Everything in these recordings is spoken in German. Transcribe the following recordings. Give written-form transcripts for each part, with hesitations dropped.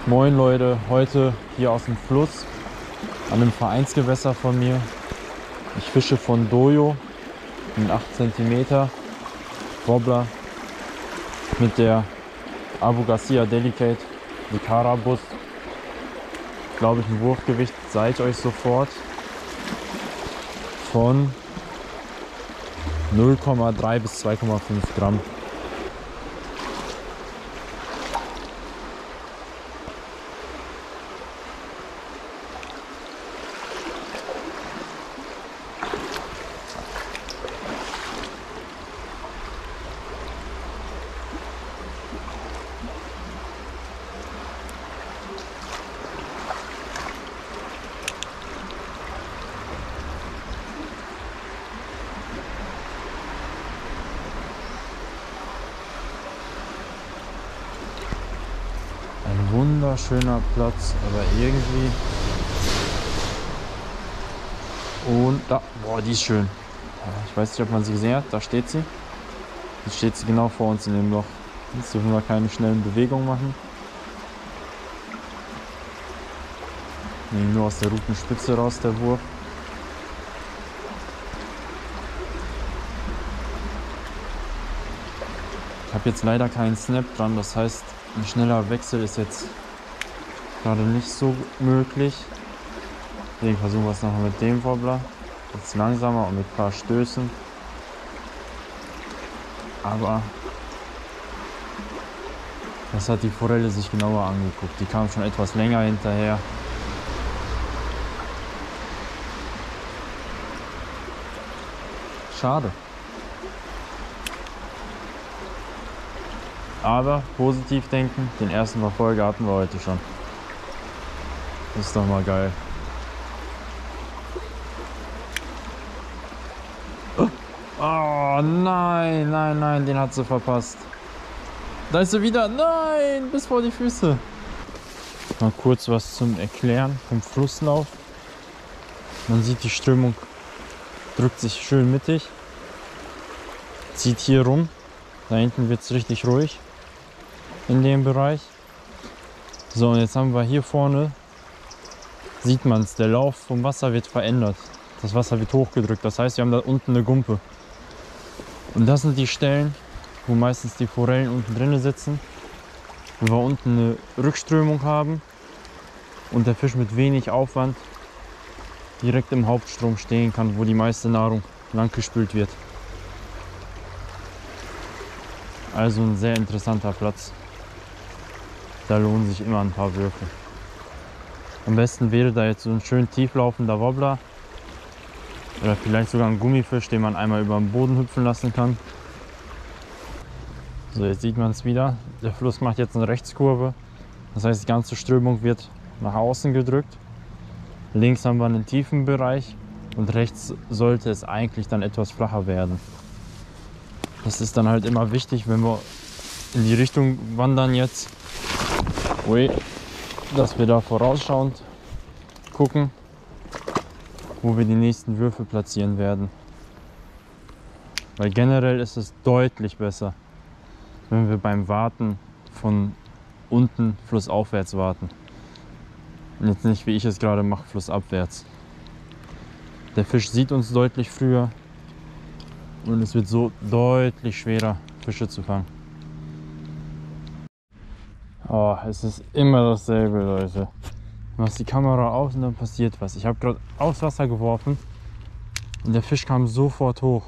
Moin Leute, heute hier aus dem Fluss an einem Vereinsgewässer von mir. Ich fische von Dojo, einen 8 cm Wobbler mit der Abu Garcia Delicate, die Carabus. Glaube ich, ein Wurfgewicht, sage ich euch sofort, von 0,3 bis 2,5 Gramm. Ein wunderschöner Platz, aber irgendwie. Und da, boah, die ist schön. Ich weiß nicht, ob man sie gesehen hat, da steht sie. Jetzt steht sie genau vor uns in dem Loch. Jetzt dürfen wir keine schnellen Bewegungen machen. Nehmen nur aus der Rutenspitze raus, der Wurf. Ich habe jetzt leider keinen Snap dran, das heißt, ein schneller Wechsel ist jetzt gerade nicht so möglich. Deswegen versuchen wir es nochmal mit dem Wobbler. Jetzt langsamer und mit ein paar Stößen. Aber das hat die Forelle sich genauer angeguckt. Die kam schon etwas länger hinterher. Schade. Aber positiv denken, den ersten Verfolger hatten wir heute schon. Das ist doch mal geil. Oh nein, nein, nein, den hat sie verpasst. Da ist sie wieder. Nein, bis vor die Füße. Mal kurz was zum Erklären vom Flusslauf. Man sieht, die Strömung drückt sich schön mittig. Zieht hier rum. Da hinten wird es richtig ruhig in dem Bereich. So, und jetzt haben wir hier vorne, sieht man es, der Lauf vom Wasser wird verändert. Das Wasser wird hochgedrückt, das heißt, wir haben da unten eine Gumpe. Und das sind die Stellen, wo meistens die Forellen unten drin sitzen, wo wir unten eine Rückströmung haben und der Fisch mit wenig Aufwand direkt im Hauptstrom stehen kann, wo die meiste Nahrung langgespült wird. Also ein sehr interessanter Platz. Da lohnen sich immer ein paar Würfe. Am besten wäre da jetzt so ein schön tieflaufender Wobbler oder vielleicht sogar ein Gummifisch, den man einmal über den Boden hüpfen lassen kann. So, jetzt sieht man es wieder. Der Fluss macht jetzt eine Rechtskurve. Das heißt, die ganze Strömung wird nach außen gedrückt. Links haben wir einen tiefen Bereich und rechts sollte es eigentlich dann etwas flacher werden. Das ist dann halt immer wichtig, wenn wir in die Richtung wandern jetzt, dass wir da vorausschauend gucken, wo wir die nächsten Würfe platzieren werden. Weil generell ist es deutlich besser, wenn wir beim Warten von unten flussaufwärts warten. Und jetzt nicht, wie ich es gerade mache, flussabwärts. Der Fisch sieht uns deutlich früher und es wird so deutlich schwerer, Fische zu fangen. Oh, es ist immer dasselbe, Leute. Du machst die Kamera aus und dann passiert was. Ich habe gerade aufs Wasser geworfen und der Fisch kam sofort hoch.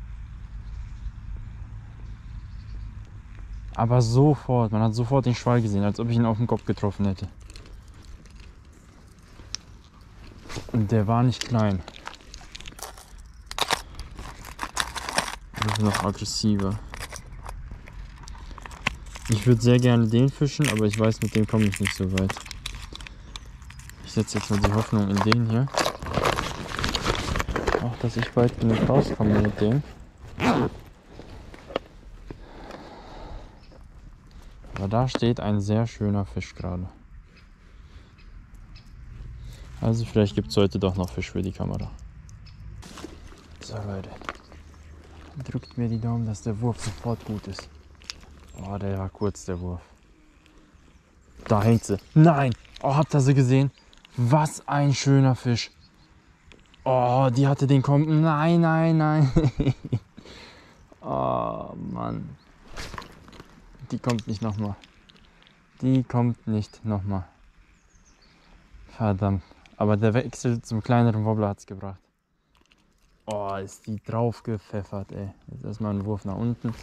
Aber sofort, man hat sofort den Schwall gesehen, als ob ich ihn auf den Kopf getroffen hätte. Und der war nicht klein. Also noch aggressiver. Ich würde sehr gerne den fischen, aber ich weiß, mit dem komme ich nicht so weit. Ich setze jetzt mal die Hoffnung in den hier. Auch, dass ich bald genug rauskomme mit dem. Aber da steht ein sehr schöner Fisch gerade. Also vielleicht gibt es heute doch noch Fisch für die Kamera. So Leute, drückt mir die Daumen, dass der Wurf sofort gut ist. Oh, der war kurz, der Wurf. Da hängt sie. Nein! Oh, habt ihr sie gesehen? Was ein schöner Fisch. Oh, die hatte den kommen. Nein, nein, nein. Oh, Mann. Die kommt nicht nochmal. Die kommt nicht nochmal. Verdammt. Aber der Wechsel zum kleineren Wobbler hat es gebracht. Oh, ist die drauf gepfeffert, ey. Jetzt erstmal ein Wurf nach unten.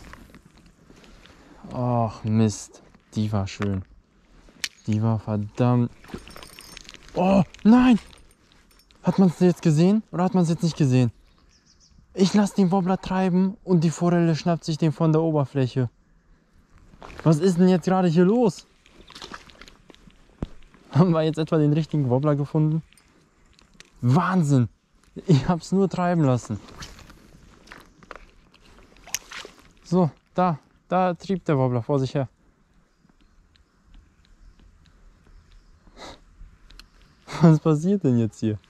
Och, Mist. Die war schön. Die war verdammt. Oh, nein! Hat man es jetzt gesehen oder hat man es jetzt nicht gesehen? Ich lasse den Wobbler treiben und die Forelle schnappt sich den von der Oberfläche. Was ist denn jetzt gerade hier los? Haben wir jetzt etwa den richtigen Wobbler gefunden? Wahnsinn! Ich hab's nur treiben lassen. So, da trieb der Wobbler vor sich her. Was passiert denn jetzt hier?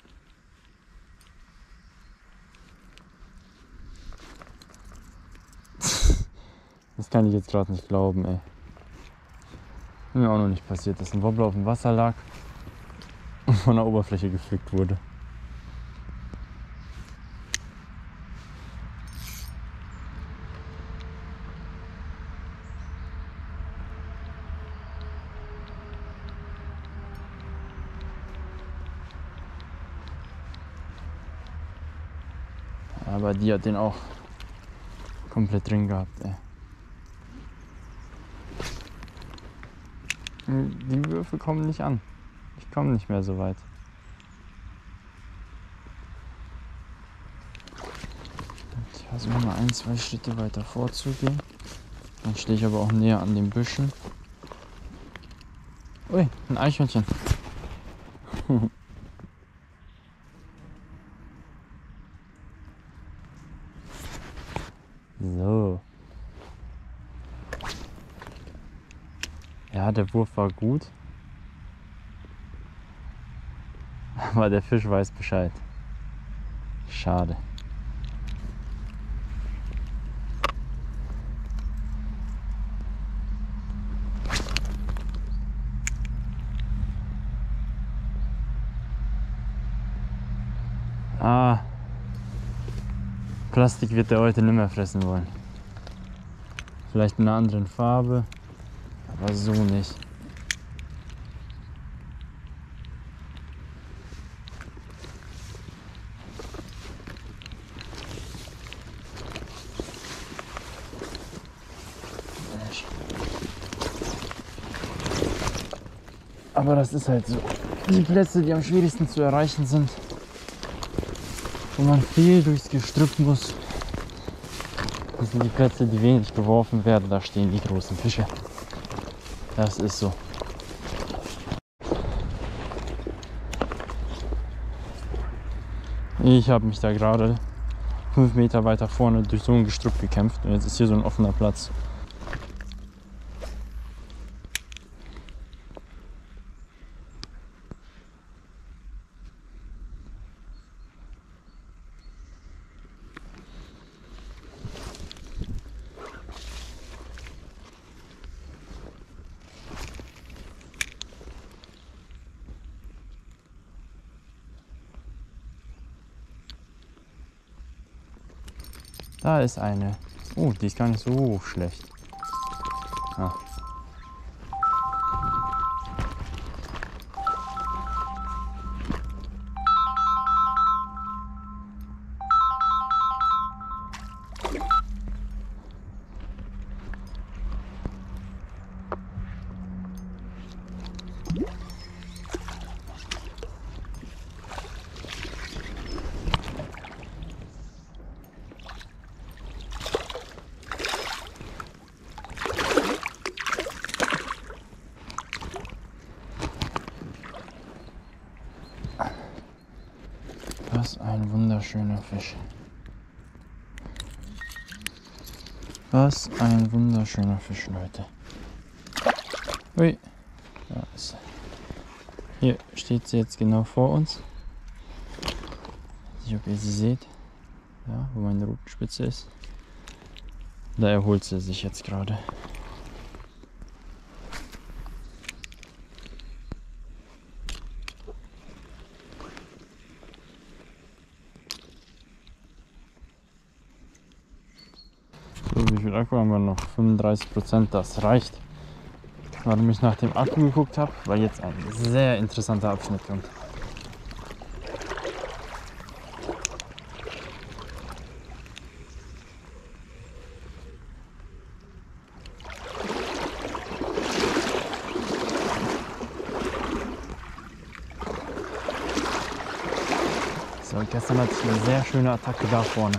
Das kann ich jetzt gerade nicht glauben, ey. Mir auch noch nicht passiert, dass ein Wobbler auf dem Wasser lag und von der Oberfläche gefickt wurde. Aber die hat den auch komplett drin gehabt, ey. Die Würfe kommen nicht an. Ich komme nicht mehr so weit. Ich versuche mal 1-2 Schritte weiter vorzugehen. Dann stehe ich aber auch näher an den Büschen. Ui, ein Eichhörnchen. So. Ja, der Wurf war gut. Aber der Fisch weiß Bescheid. Schade. Ah. Plastik wird er heute nicht mehr fressen wollen. Vielleicht in einer anderen Farbe, aber so nicht. Aber das ist halt so. Die Plätze, die am schwierigsten zu erreichen sind, wo man viel durchs Gestrüpp muss, das sind die Plätze, die wenig geworfen werden. Da stehen die großen Fische. Das ist so. Ich habe mich da gerade 5 Meter weiter vorne durch so ein Gestrüpp gekämpft und jetzt ist hier so ein offener Platz. Da ist eine. Oh, die ist gar nicht so schlecht. Ah. Was ein wunderschöner Fisch. Was ein wunderschöner Fisch, Leute. Ui, da ist er. Hier steht sie jetzt genau vor uns. Ich weiß nicht, ob ihr sie seht. Ja, wo meine Rutenspitze ist. Da erholt sie sich jetzt gerade. viel Akku haben wir noch? 35%, das reicht. Warum ich nach dem Akku geguckt habe, weil jetzt ein sehr interessanter Abschnitt kommt. So, gestern hatte ich eine sehr schöne Attacke da vorne.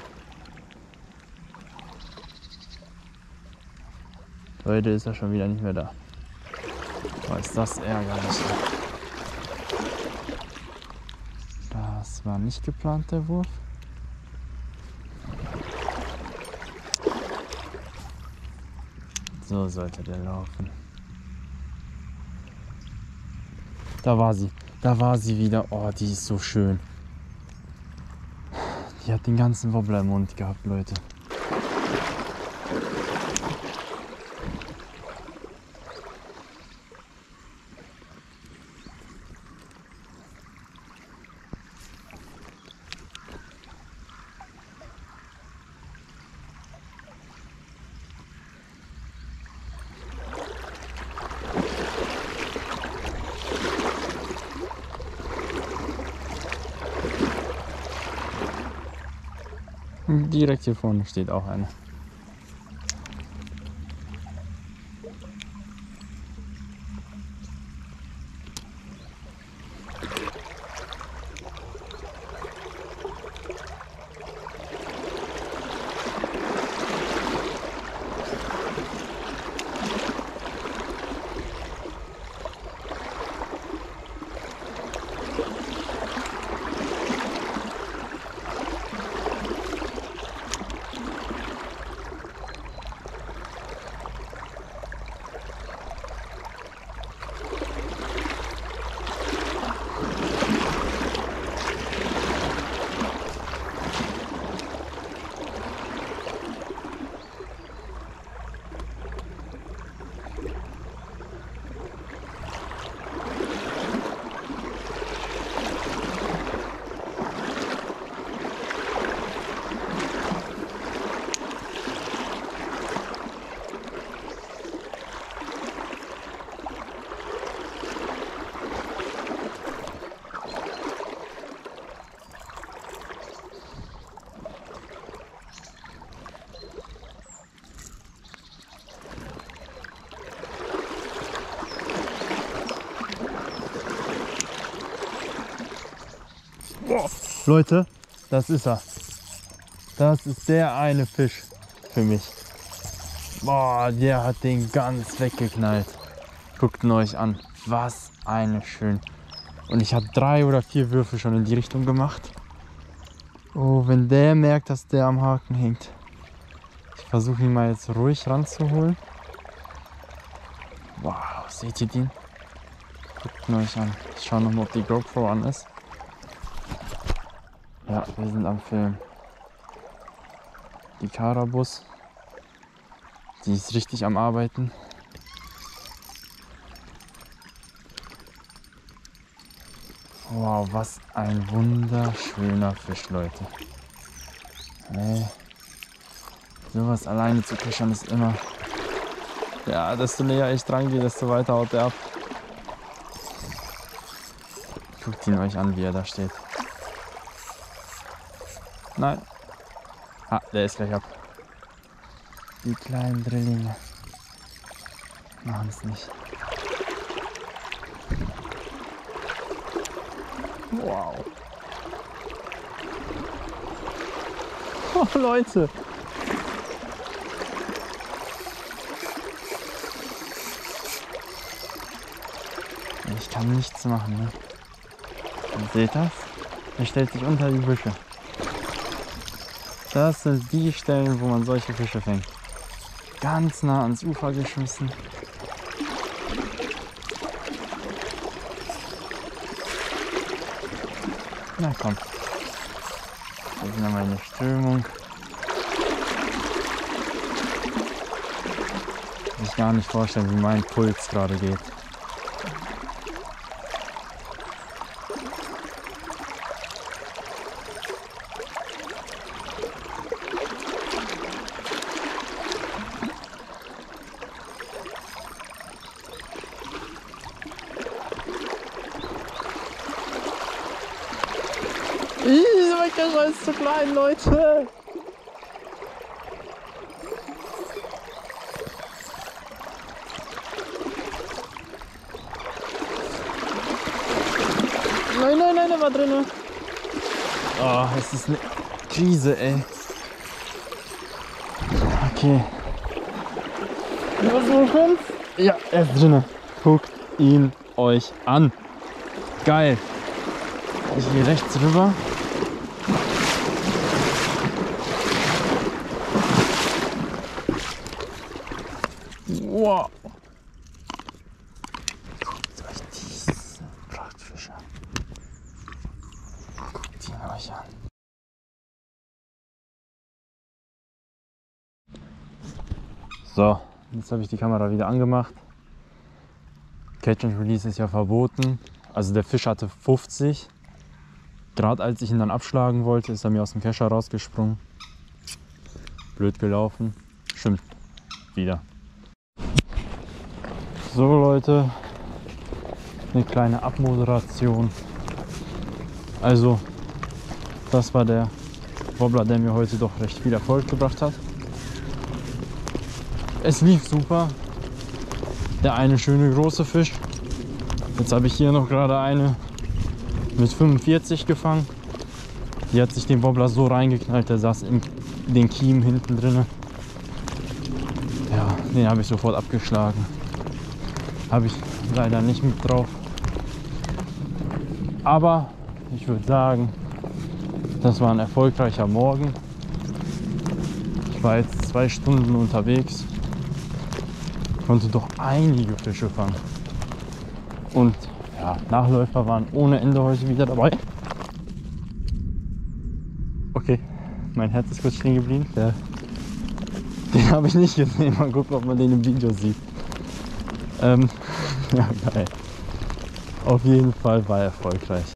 Heute ist er schon wieder nicht mehr da. Oh, ist das ärgerlich. Das war nicht geplant, der Wurf. So sollte der laufen. Da war sie. Da war sie wieder. Oh, die ist so schön. Die hat den ganzen Wobbler im Mund gehabt, Leute. Direkt hier vorne steht auch eine. Boah, Leute, das ist er. Das ist der eine Fisch für mich. Boah, der hat den ganz weggeknallt. Guckt ihn euch an. Was eine schön. Und ich habe 3 oder 4 Würfe schon in die Richtung gemacht. Oh, wenn der merkt, dass der am Haken hängt. Ich versuche ihn mal jetzt ruhig ranzuholen. Wow, seht ihr den? Guckt ihn euch an. Ich schaue noch mal, ob die GoPro an ist. Ja, wir sind am Film. Die Karabus, die ist richtig am Arbeiten. Wow, was ein wunderschöner Fisch, Leute. Hey. Sowas alleine zu kichern ist immer... Ja, desto näher ich dran gehe, desto weiter haut er ab. Guckt ihn euch an, wie er da steht. Nein. Ah, der ist gleich ab. Die kleinen Drillinge machen es nicht. Wow. Oh, Leute. Ich kann nichts machen, ne? Und seht das? Er stellt sich unter die Büsche. Das sind die Stellen, wo man solche Fische fängt. Ganz nah ans Ufer geschmissen. Na komm. Das ist nochmal eine Strömung. Kann ich gar nicht vorstellen, wie mein Puls gerade geht. Kescher ist zu klein, Leute. Nein, nein, nein, der war drin. Oh, es ist eine Krise, ey. Okay. Versuchen. Ja, er ist drin. Guckt ihn euch an. Geil. Ich gehe rechts rüber. Wow. Guckt euch diese Prachtfische an. Guckt ihn euch an. So, jetzt habe ich die Kamera wieder angemacht. Catch and Release ist ja verboten. Also der Fisch hatte 50. Gerade als ich ihn dann abschlagen wollte, ist er mir aus dem Kescher rausgesprungen. Blöd gelaufen. Stimmt. Wieder. So Leute, eine kleine Abmoderation. Also, das war der Wobbler, der mir heute doch recht viel Erfolg gebracht hat. Es lief super. Der eine schöne große Fisch. Jetzt habe ich hier noch gerade eine mit 45 gefangen. Die hat sich den Wobbler so reingeknallt, der saß in den Kiemen hinten drin. Ja, den habe ich sofort abgeschlagen. Habe ich leider nicht mit drauf. Aber ich würde sagen, das war ein erfolgreicher Morgen. Ich war jetzt 2 Stunden unterwegs. Konnte doch einige Fische fangen. Und ja, Nachläufer waren ohne Ende heute wieder dabei. Okay, mein Herz ist kurz stehen geblieben. Den habe ich nicht gesehen. Mal gucken, ob man den im Video sieht. Ja, geil. Auf jeden Fall war er erfolgreich.